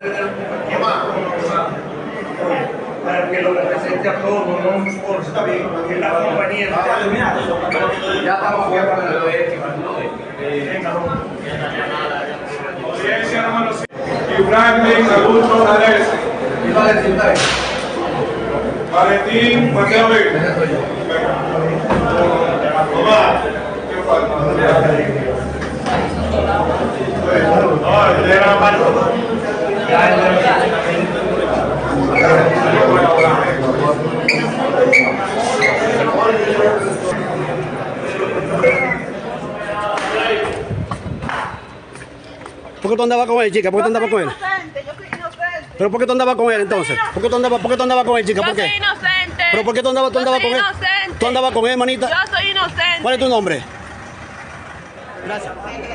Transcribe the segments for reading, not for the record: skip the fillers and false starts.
Para que lo represente a todos, no por que la compañía. Ya estamos fuera de la ética, ¿no? Audiencia número 5. Ibrahim Augusto Nadez. Valentín Mateo Vega. Tomás. ¿Qué falta? ¿Por qué tú andabas con él, chica? ¿Por qué tú andabas con él? Yo soy inocente. ¿Pero por qué tú andabas con él entonces? ¿Por qué tú andabas con él, chica? Yo ¿Por qué? soy inocente. ¿Pero por qué tú andabas con él? Inocente. ¿Tú andabas con él, manita? Yo soy inocente. ¿Cuál es tu nombre? Gracias.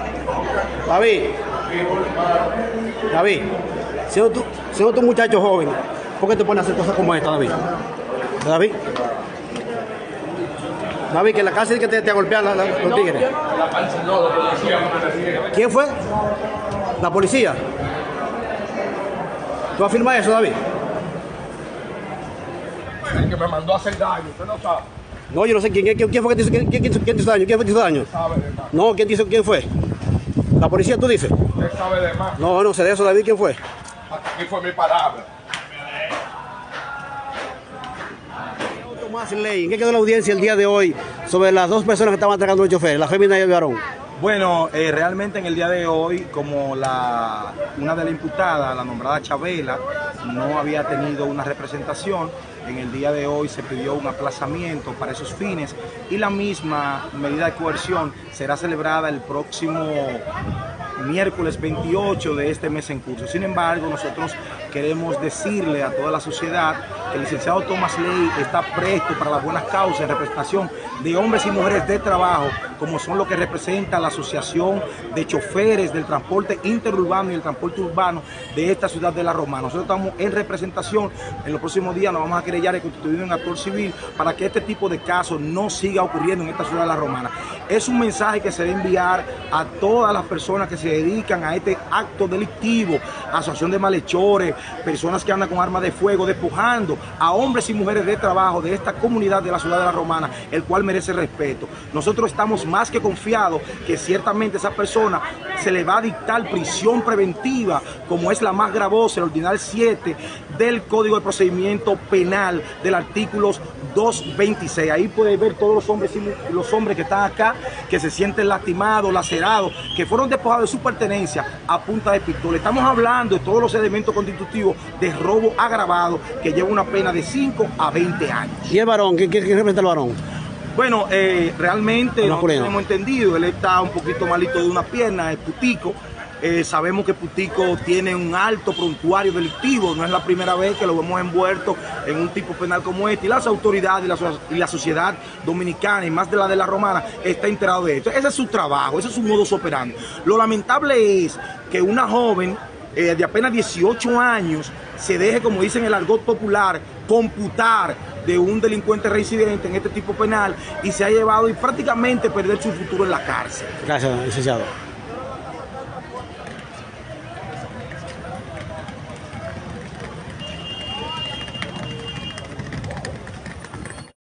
David, siendo tú un muchacho joven, ¿por qué te pones a hacer cosas como esta, David? David, que en la cárcel que te golpean los tigres. ¿Quién fue? ¿La policía? ¿Tú afirmas eso, David? El que me mandó a hacer daño, usted no sabe. No, yo no sé quién fue que te hizo, quién te hizo daño. ¿Quién fue que te hizo daño? No, quién fue? ¿La policía tú dices? Usted sabe de más. No sé de eso, David, ¿quién fue? Hasta aquí fue mi palabra. Tomás Ley, ¿en qué quedó la audiencia el día de hoy sobre las dos personas que estaban atacando al chofer, la fémina y el varón? Bueno, realmente en el día de hoy, como una de las imputadas, la nombrada Chabela, no había tenido una representación, en el día de hoy se pidió un aplazamiento para esos fines y la misma medida de coerción será celebrada el próximo miércoles 28 de este mes en curso. Sin embargo, nosotros queremos decirle a toda la sociedad que el licenciado Tomás Ley está presto para las buenas causas en representación de hombres y mujeres de trabajo, como son lo que representa la Asociación de Choferes del Transporte Interurbano y el Transporte Urbano de esta ciudad de La Romana. Nosotros estamos en representación, en los próximos días nos vamos a querellar y constituir un actor civil para que este tipo de casos no siga ocurriendo en esta ciudad de La Romana. Es un mensaje que se debe enviar a todas las personas que se dedican a este acto delictivo, asociación de malhechores, personas que andan con armas de fuego, despojando a hombres y mujeres de trabajo de esta comunidad de la ciudad de La Romana, el cual merece respeto. Nosotros estamos más que confiados que ciertamente a esa persona se le va a dictar prisión preventiva, como es la más gravosa, el ordinal 7 del Código de Procedimiento Penal del artículo 226. Ahí puede ver todos los hombres que están acá, que se sienten lastimados, lacerados, que fueron despojados de su pertenencia a punta de pistola. Estamos hablando de todos los elementos constitutivos de robo agravado que lleva una pena de 5 a 20 años. ¿Y el varón? ¿Qué representa el varón? Bueno, realmente no hemos entendido, él está un poquito malito de una pierna, es Putico. Sabemos que Putico tiene un alto prontuario delictivo, no es la primera vez que lo vemos envuelto en un tipo penal como este, y las autoridades y la sociedad dominicana y más de la Romana está enterado de esto. Ese es su trabajo, ese es su modus operandi. Lo lamentable es que una joven de apenas 18 años se deje, como dicen en el argot popular, computar de un delincuente reincidente en este tipo penal y se ha llevado y prácticamente perder su futuro en la cárcel. Gracias, licenciado.